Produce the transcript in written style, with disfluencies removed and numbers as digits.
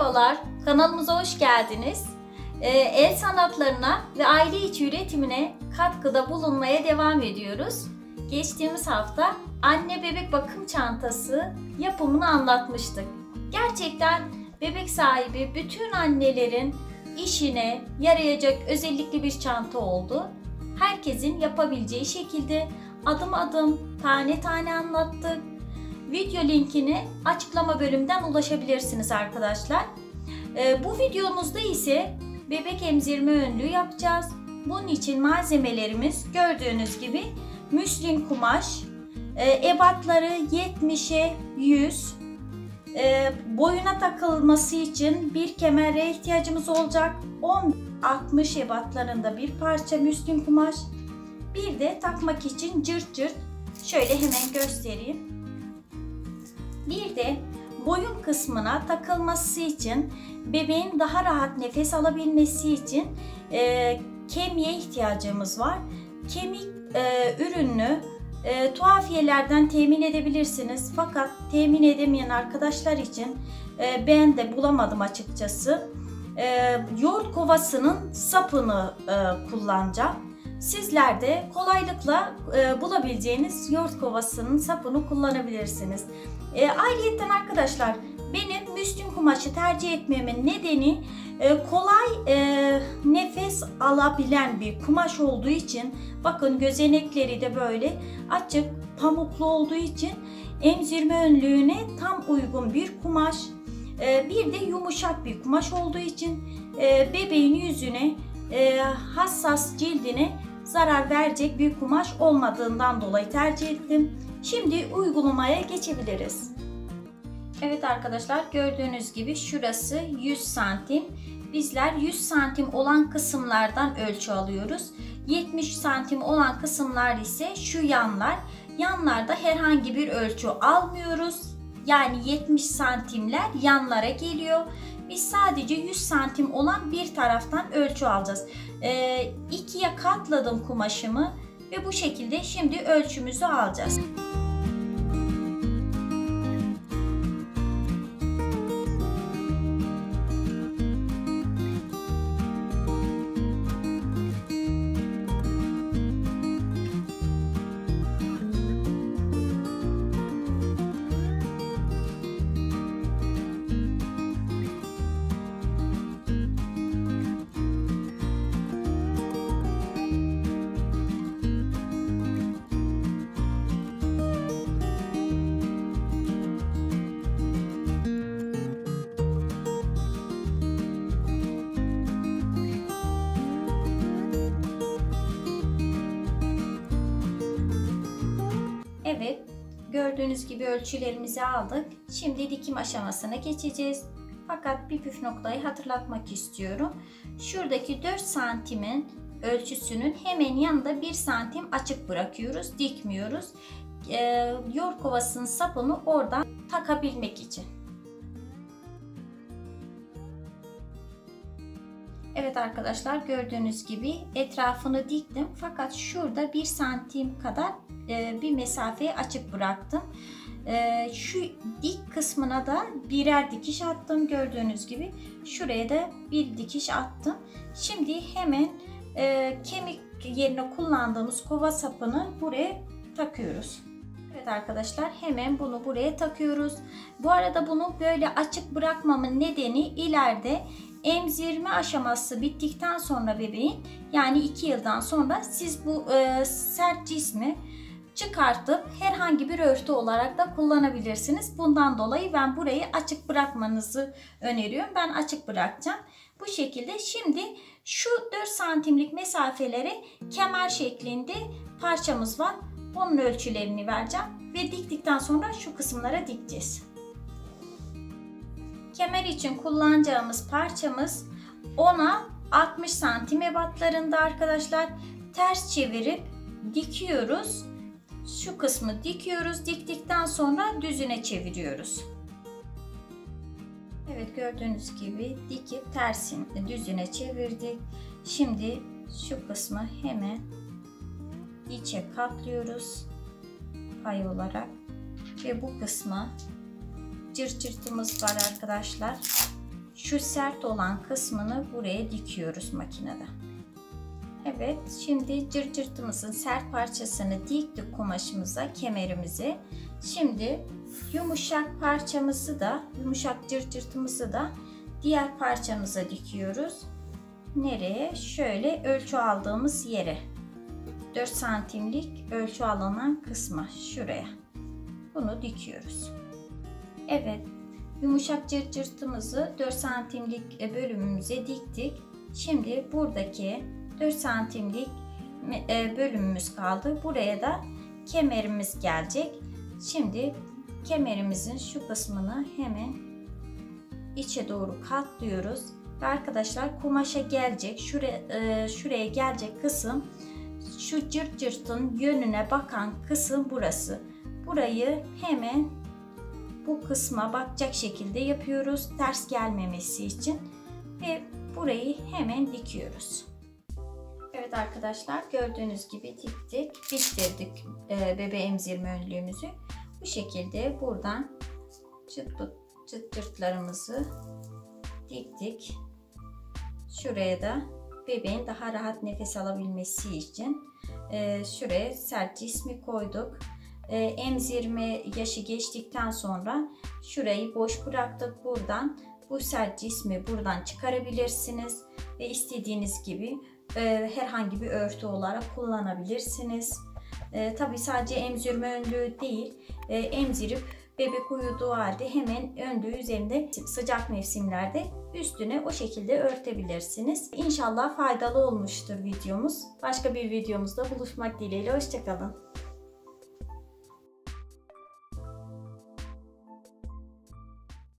Merhabalar, kanalımıza hoş geldiniz. El sanatlarına ve aile içi üretimine katkıda bulunmaya devam ediyoruz. Geçtiğimiz hafta anne bebek bakım çantası yapımını anlatmıştık. Gerçekten bebek sahibi bütün annelerin işine yarayacak özellikle bir çanta oldu. Herkesin yapabileceği şekilde adım adım, tane tane anlattık. Video linkini açıklama bölümünden ulaşabilirsiniz arkadaşlar. Bu videomuzda ise bebek emzirme önlüğü yapacağız. Bunun için malzemelerimiz gördüğünüz gibi müslin kumaş, ebatları 70'e 100, boyuna takılması için bir kemere ihtiyacımız olacak. 10-60 ebatlarında bir parça müslin kumaş, bir de takmak için cırt cırt, şöyle hemen göstereyim. Bir de boyun kısmına takılması için, bebeğin daha rahat nefes alabilmesi için kemiğe ihtiyacımız var. Kemik ürünü tuhafiyelerden temin edebilirsiniz. Fakat temin edemeyen arkadaşlar için ben de bulamadım açıkçası. Yoğurt kovasının sapını kullanacağım. Sizler de kolaylıkla bulabileceğiniz yoğurt kovasının sapını kullanabilirsiniz. Ayrıyeten arkadaşlar, benim müslin kumaşı tercih etmemin nedeni kolay nefes alabilen bir kumaş olduğu için, bakın gözenekleri de böyle açık pamuklu olduğu için emzirme önlüğüne tam uygun bir kumaş. Bir de yumuşak bir kumaş olduğu için bebeğin yüzüne, hassas cildine zarar verecek bir kumaş olmadığından dolayı tercih ettim. Şimdi uygulamaya geçebiliriz. Evet arkadaşlar, gördüğünüz gibi şurası 100 santim. Bizler 100 santim olan kısımlardan ölçü alıyoruz. 70 santim olan kısımlar ise şu yanlar. Yanlarda herhangi bir ölçü almıyoruz. Yani 70 santimler yanlara geliyor. Biz sadece 100 santim olan bir taraftan ölçü alacağız. İkiye katladım kumaşımı ve bu şekilde şimdi ölçümüzü alacağız. Evet, gördüğünüz gibi ölçülerimizi aldık. Şimdi dikim aşamasına geçeceğiz. Fakat bir püf noktayı hatırlatmak istiyorum. Şuradaki 4 santimin ölçüsünün hemen yanında 1 santim açık bırakıyoruz, dikmiyoruz. Yoğurt kovasının sapını oradan takabilmek için. Evet arkadaşlar, gördüğünüz gibi etrafını diktim. Fakat şurada 1 santim kadar bir mesafeyi açık bıraktım. Şu dik kısmına da birer dikiş attım. Gördüğünüz gibi şuraya da bir dikiş attım. Şimdi hemen kemik yerine kullandığımız kova sapını buraya takıyoruz. Evet arkadaşlar, hemen bunu buraya takıyoruz. Bu arada bunu böyle açık bırakmamın nedeni, ileride emzirme aşaması bittikten sonra bebeğin, yani 2 yıldan sonra siz bu sert cismi çıkartıp herhangi bir örtü olarak da kullanabilirsiniz. Bundan dolayı ben burayı açık bırakmanızı öneriyorum. Ben açık bırakacağım. Bu şekilde şimdi şu 4 santimlik mesafelere kemer şeklinde parçamız var. Onun ölçülerini vereceğim ve diktikten sonra şu kısımlara dikeceğiz. Kemer için kullanacağımız parçamız 10'a 60 santim ebatlarında arkadaşlar. Ters çevirip dikiyoruz. Şu kısmı dikiyoruz. Diktikten sonra düzüne çeviriyoruz. Evet, gördüğünüz gibi dikip tersine düzüne çevirdik. Şimdi şu kısmı hemen içe katlıyoruz pay olarak ve bu kısma cırt cırtımız var arkadaşlar. şu sert olan kısmını buraya dikiyoruz makinede. Evet, şimdi cırcırtımızın sert parçasını diktik kumaşımıza, kemerimize. Şimdi yumuşak parçamızı da, yumuşak cırcırtımızı da diğer parçamıza dikiyoruz. Nereye? Şöyle ölçü aldığımız yere. 4 santimlik ölçü alınan kısma, şuraya. Bunu dikiyoruz. Evet, yumuşak cırcırtımızı 4 santimlik bölümümüze diktik. Şimdi buradaki 4 santimlik bölümümüz kaldı. Buraya da kemerimiz gelecek. Şimdi kemerimizin şu kısmını hemen içe doğru katlıyoruz. Ve arkadaşlar kumaşa gelecek, şuraya gelecek kısım, şu cırt cırtın yönüne bakan kısım burası. Burayı hemen bu kısma bakacak şekilde yapıyoruz, ters gelmemesi için ve burayı hemen dikiyoruz. Evet arkadaşlar, gördüğünüz gibi diktik, bitirdik bebe emzirme önlüğümüzü. Bu şekilde buradan çıt cırtlarımızı diktik. Şuraya da bebeğin daha rahat nefes alabilmesi için şuraya sert cismi koyduk. Emzirme yaşı geçtikten sonra şurayı boş bıraktık. Buradan bu sert cismi buradan çıkarabilirsiniz ve istediğiniz gibi herhangi bir örtü olarak kullanabilirsiniz. Tabi sadece emzirme önlüğü değil, emzirip bebek uyuduğu halde hemen önlüğü üzerinde sıcak mevsimlerde üstüne o şekilde örtebilirsiniz. İnşallah faydalı olmuştur videomuz. Başka bir videomuzda buluşmak dileğiyle. Hoşça kalın.